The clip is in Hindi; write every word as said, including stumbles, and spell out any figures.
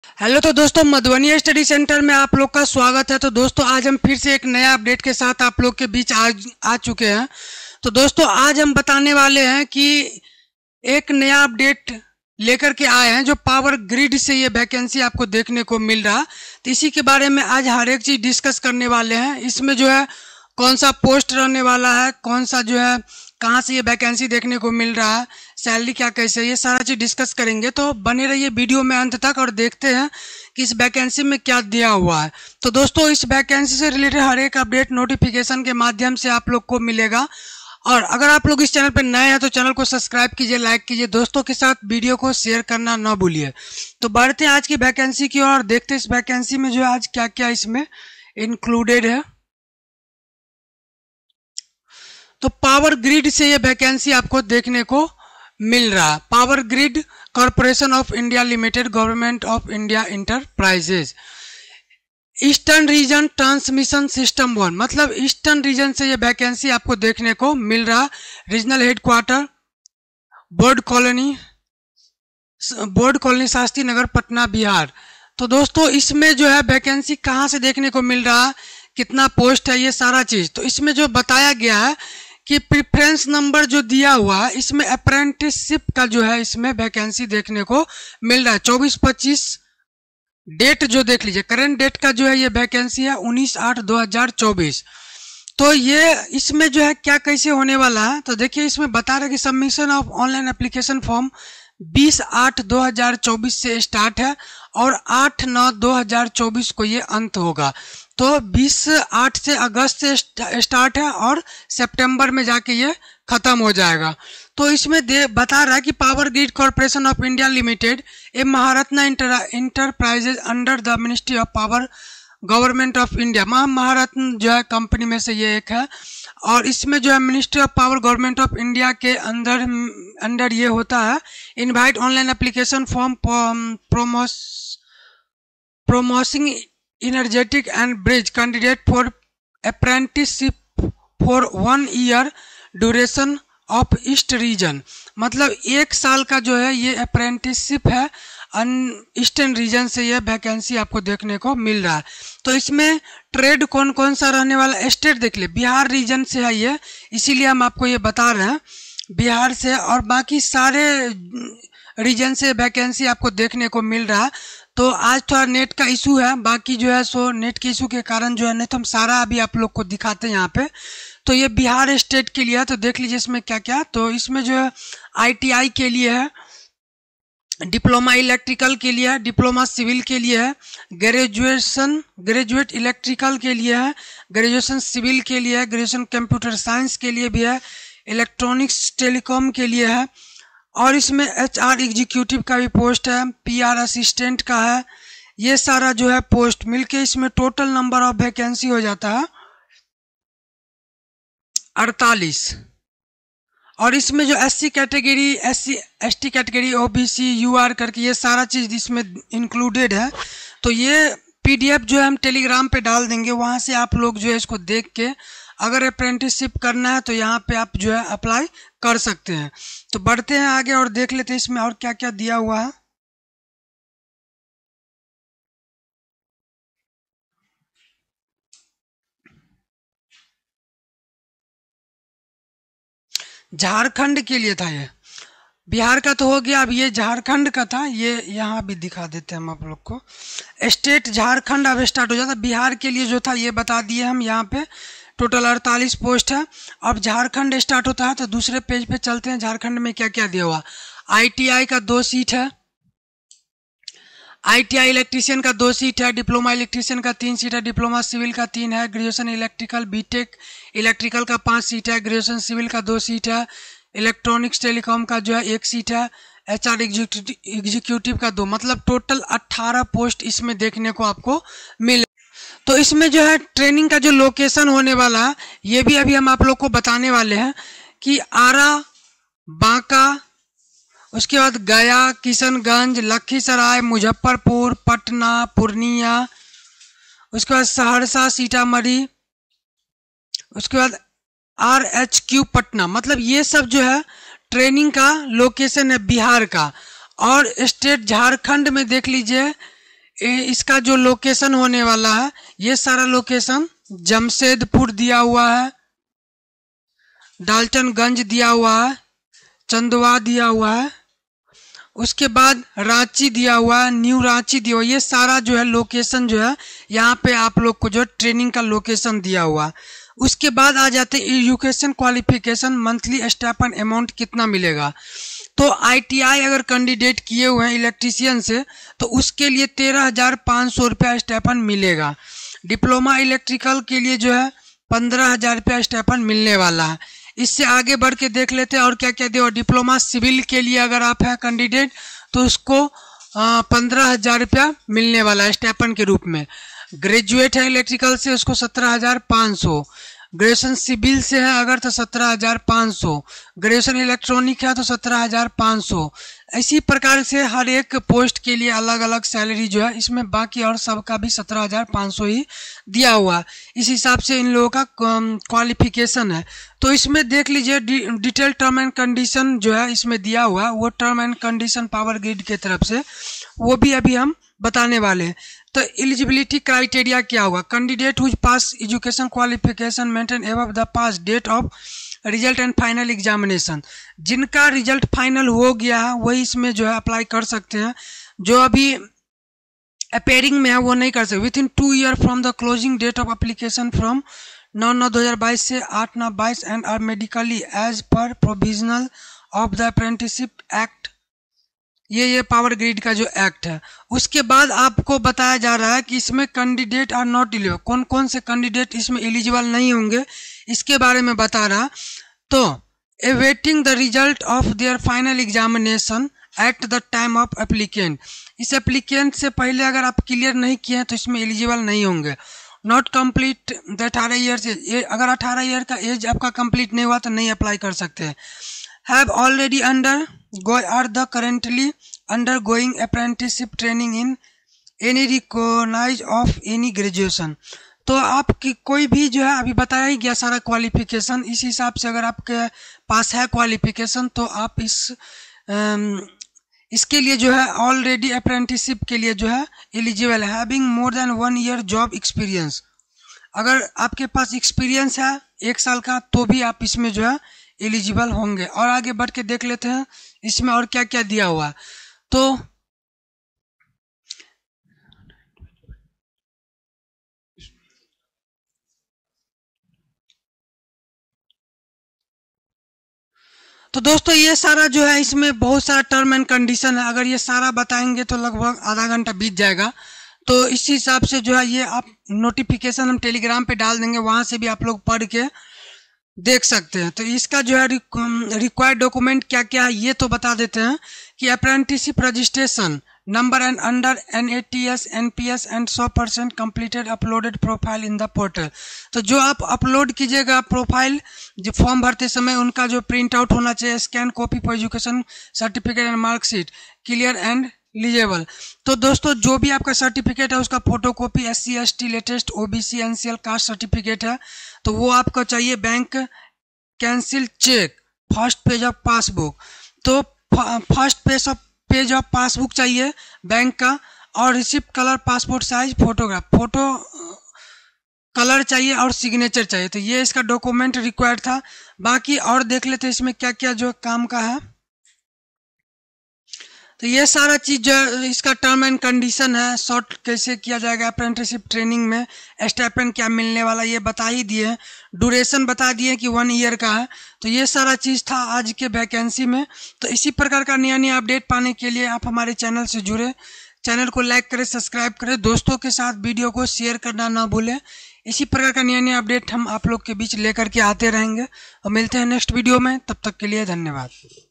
हेलो तो दोस्तों, मधुबनी स्टडी सेंटर में आप लोग का स्वागत है। तो दोस्तों, आज हम फिर से एक नया अपडेट के साथ आप लोग के बीच आ आ चुके हैं। तो दोस्तों, आज हम बताने वाले हैं कि एक नया अपडेट लेकर के आए हैं जो पावर ग्रिड से ये वैकेंसी आपको देखने को मिल रहा। तो इसी के बारे में आज हर एक चीज़ डिस्कस करने वाले हैं। इसमें जो है कौन सा पोस्ट रहने वाला है, कौन सा जो है कहाँ से ये वैकेंसी देखने को मिल रहा है, सैलरी क्या कैसे, ये सारा चीज़ डिस्कस करेंगे। तो बने रहिए वीडियो में अंत तक और देखते हैं कि इस वैकेंसी में क्या दिया हुआ है। तो दोस्तों, इस वैकेंसी से रिलेटेड हर एक अपडेट नोटिफिकेशन के माध्यम से आप लोग को मिलेगा। और अगर आप लोग इस चैनल पर नए हैं तो चैनल को सब्सक्राइब कीजिए, लाइक कीजिए, दोस्तों के साथ वीडियो को शेयर करना ना भूलिए। तो बढ़ते हैं आज की वैकेंसी की और देखते हैं इस वैकेंसी में जो है आज क्या क्या इसमें इंक्लूडेड है। तो पावर ग्रिड से ये वैकेंसी आपको देखने को मिल रहा है। Power grid corporation of India limited, government of India enterprises, eastern region transmission system one, मतलब ईस्टर्न रीजन से ये वैकेंसी आपको देखने को मिल रहा। Regional headquarter board colony, board colony Shastri Nagar, Patna, Bihar. तो दोस्तों, इसमें जो है वैकेंसी कहाँ से देखने को मिल रहा, कितना पोस्ट है, ये सारा चीज तो इसमें जो बताया गया है कि प्रेफरेंस नंबर जो दिया हुआ है इसमें अप्रेंटिसशिप का जो है इसमें वैकेंसी देखने को मिल रहा है। चौबीस पच्चीस डेट जो देख लीजिए, करंट डेट का जो है ये वैकेंसी है उन्नीस आठ दो हजार चौबीस। तो ये इसमें जो है क्या कैसे होने वाला है, तो देखिए इसमें बता रहे कि submission of online application form बीस आठ दो हजार चौबीस से स्टार्ट है और आठ नौ दो हजार चौबीस को ये अंत होगा। तो बीस आठ से अगस्त से स्टार्ट है और सितंबर में जाके ये खत्म हो जाएगा। तो इसमें दे बता रहा है कि power grid corporation of India limited a Maharatna enterprises under the ministry of power government of India, महा महारत्न जो है कंपनी में से ये एक है। और इसमें जो है ministry of power government of India के अंदर अंडर ये होता है। Invite online application form promos promising energetic and bridge candidate for apprenticeship for one year duration of east region, मतलब एक साल का जो है ये अप्रेंटिसशिप है ईस्टर्न रीजन से ये वैकेंसी आपको देखने को मिल रहा है। तो इसमें ट्रेड कौन कौन सा रहने वाला, स्टेट देख ले, बिहार रीजन से है ये, इसीलिए हम आपको ये बता रहे हैं बिहार से, और बाकी सारे रीजन से वैकेंसी आपको देखने को मिल रहा है। तो आज थोड़ा नेट का इशू है, बाकी जो है सो नेट के इशू के कारण जो है, नहीं तो हम सारा अभी आप लोग को दिखाते हैं यहाँ पे। तो ये बिहार स्टेट के लिए है, तो देख लीजिए इसमें क्या क्या। तो इसमें जो है आईटीआई के लिए है, डिप्लोमा इलेक्ट्रिकल के लिए है, डिप्लोमा सिविल के लिए है, ग्रेजुएशन ग्रेजुएट इलेक्ट्रिकल के लिए है, ग्रेजुएशन सिविल के लिए है, ग्रेजुएशन कंप्यूटर साइंस के लिए भी है, इलेक्ट्रॉनिक्स टेलीकॉम के लिए है, और इसमें एचआर एग्जीक्यूटिव का भी पोस्ट है, पीआर असिस्टेंट का है। ये सारा जो है पोस्ट मिलके इसमें टोटल नंबर ऑफ वैकेंसी हो जाता है अड़तालीस। और इसमें जो SC category, SC ST category, OBC, UR करके ये सारा चीज इसमें इंक्लूडेड है। तो ये पीडीएफ जो है हम टेलीग्राम पे डाल देंगे, वहां से आप लोग जो है इसको देख के अगर अप्रेंटिसशिप करना है तो यहाँ पे आप जो है अप्लाई कर सकते हैं। तो बढ़ते हैं आगे और देख लेते हैं इसमें और क्या क्या दिया हुआ है। झारखंड के लिए था ये, बिहार का तो हो गया, अब ये झारखंड का था, ये यहाँ भी दिखा देते हैं हम आप लोग को। स्टेट झारखंड अब स्टार्ट हो जाता, बिहार के लिए जो था ये बता दिए हम यहाँ पे। टोटल अड़तालीस पोस्ट है। अब झारखंड स्टार्ट होता है तो दूसरे पेज पे चलते हैं। झारखंड में क्या क्या दिया हुआ, आईटीआई का दो सीट है, आईटीआई इलेक्ट्रीशियन का दो सीट है, डिप्लोमा इलेक्ट्रीशियन का तीन सीट है, डिप्लोमा सिविल का तीन है, ग्रेजुएशन इलेक्ट्रिकल बीटेक इलेक्ट्रिकल का पांच सीट है, ग्रेजुएशन सिविल का दो सीट है, इलेक्ट्रॉनिक्स टेलीकॉम का जो है एक सीट है, एचआर एग्जीक्यूटिव का दो, मतलब टोटल अट्ठारह पोस्ट इसमें देखने को आपको मिले। तो इसमें जो है ट्रेनिंग का जो लोकेशन होने वाला है ये भी अभी हम आप लोग को बताने वाले हैं कि आरा, बांका, उसके बाद गया, किशनगंज, लखीसराय, मुजफ्फरपुर, पटना, पूर्णिया, उसके बाद सहरसा, सीतामढ़ी, उसके बाद आर एच क्यू पटना, मतलब ये सब जो है ट्रेनिंग का लोकेशन है बिहार का। और स्टेट झारखंड में देख लीजिए इसका जो लोकेशन होने वाला है, ये सारा लोकेशन जमशेदपुर दिया हुआ है, डाल्टनगंज दिया हुआ है, चंदवा दिया हुआ है, उसके बाद रांची दिया हुआ है, न्यू रांची दिया हुआ है। ये सारा जो है लोकेशन जो है यहाँ पे आप लोग को जो ट्रेनिंग का लोकेशन दिया हुआ है। उसके बाद आ जाते education qualification, monthly stipend amount कितना मिलेगा। तो आईटीआई अगर कैंडिडेट किए हुए हैं इलेक्ट्रीशियन से तो उसके लिए तेरह हजार पाँच सौ रुपया स्टाइपेंड मिलेगा। डिप्लोमा इलेक्ट्रिकल के लिए जो है पंद्रह हजार रुपया स्टाइपेंड मिलने वाला है। इससे आगे बढ़ के देख लेते हैं और क्या क्या दिया। डिप्लोमा सिविल के लिए अगर आप है कैंडिडेट तो उसको पंद्रह हजार रुपया मिलने वाला है स्टाइपेंड के रूप में। ग्रेजुएट है इलेक्ट्रिकल से उसको सत्रह हजार पाँच सौ, ग्रेजुएशन सिविल से है अगर तो सत्रह हजार पाँच सौ, ग्रेजुएशन इलेक्ट्रॉनिक है तो सत्रह हजार पाँच सौ। इसी प्रकार से हर एक पोस्ट के लिए अलग अलग सैलरी जो है इसमें, बाकी और सबका भी सत्रह हजार पाँच सौ ही दिया हुआ। इस हिसाब से इन लोगों का क्वालिफिकेशन है। तो इसमें देख लीजिए डिटेल टर्म एंड कंडीशन जो है इसमें दिया हुआ, वो term and condition power grid की तरफ से वो भी अभी हम बताने वाले हैं। तो एलिजिबिलिटी क्राइटेरिया क्या होगा। Candidate whose pass education qualification maintain above the pass date of result and final examination, जिनका रिजल्ट फाइनल हो गया है वही इसमें जो है अप्लाई कर सकते हैं। जो अभी अपेयरिंग में है वो नहीं कर सकते। Within two year from the closing date of application from नौ नौ दो हजार बाईस से आठ नौ बाईस and are medically as per provisional of the apprenticeship act, ये ये पावर ग्रिड का जो एक्ट है। उसके बाद आपको बताया जा रहा है कि इसमें कैंडिडेट आर नॉट एलिजिबल, कौन कौन से कैंडिडेट इसमें एलिजिबल नहीं होंगे इसके बारे में बता रहा। तो awaiting the result of their final examination at the time of applicant, इस एप्लीकेंट से पहले अगर आप क्लियर नहीं किए हैं तो इसमें एलिजिबल नहीं होंगे। नॉट कंप्लीट द अठारह ईयर से, अगर अठारह ईयर का एज आपका कंप्लीट नहीं हुआ तो नहीं अप्लाई कर सकते। Have already undergo or the currently undergoing apprenticeship training in any recognise of any graduation. तो आपकी कोई भी जो है अभी बताया ही गया सारा क्वालिफिकेशन, इस हिसाब से अगर आपके पास है क्वालिफिकेशन तो आप इस um, इसके लिए जो है ऑलरेडी अप्रेंटिसशिप के लिए जो है एलिजिबल है। Having more than one year job experience, अगर आपके पास एक्सपीरियंस है एक साल का तो भी आप इसमें जो है एलिजिबल होंगे। और आगे बढ़ के देख लेते हैं इसमें और क्या क्या दिया हुआ। तो तो दोस्तों ये सारा जो है इसमें बहुत सारा टर्म एंड कंडीशन है, अगर ये सारा बताएंगे तो लगभग आधा घंटा बीत जाएगा। तो इस हिसाब से जो है ये आप नोटिफिकेशन हम टेलीग्राम पे डाल देंगे, वहां से भी आप लोग पढ़ के देख सकते हैं। तो इसका जो है रिक्वायर्ड डॉक्यूमेंट क्या क्या है ये तो बता देते हैं कि apprenticeship registration number and under N A T S N P S and सौ percent completed uploaded profile in the portal. तो जो आप अपलोड कीजिएगा प्रोफाइल जो फॉर्म भरते समय उनका जो प्रिंट आउट होना चाहिए, scan copy for education certificate and marksheet clear and legible. तो दोस्तों जो भी आपका सर्टिफिकेट है उसका photo copy, S C S T latest, O B C N C L caste certificate है तो वो आपको चाहिए। Bank cancel cheque, first page of passbook, तो first page of page of passbook चाहिए बैंक का, और receipt colour passport size photograph, photo colour चाहिए और सिग्नेचर चाहिए। तो ये इसका डॉक्यूमेंट रिक्वायर्ड था। बाकी और देख लेते हैं इसमें क्या क्या जो काम का है। तो ये सारा चीज जो इसका टर्म एंड कंडीशन है, शॉर्ट कैसे किया जाएगा अप्रेंटिसशिप ट्रेनिंग में, स्टाइपेंड क्या मिलने वाला ये बता ही दिए, ड्यूरेशन बता दिए कि वन ईयर का है। तो ये सारा चीज़ था आज के वैकेंसी में। तो इसी प्रकार का नया नया अपडेट पाने के लिए आप हमारे चैनल से जुड़े, चैनल को लाइक करें, सब्सक्राइब करें, दोस्तों के साथ वीडियो को शेयर करना ना भूलें। इसी प्रकार का नया नया अपडेट हम आप लोग के बीच लेकर के आते रहेंगे और मिलते हैं नेक्स्ट वीडियो में। तब तक के लिए धन्यवाद।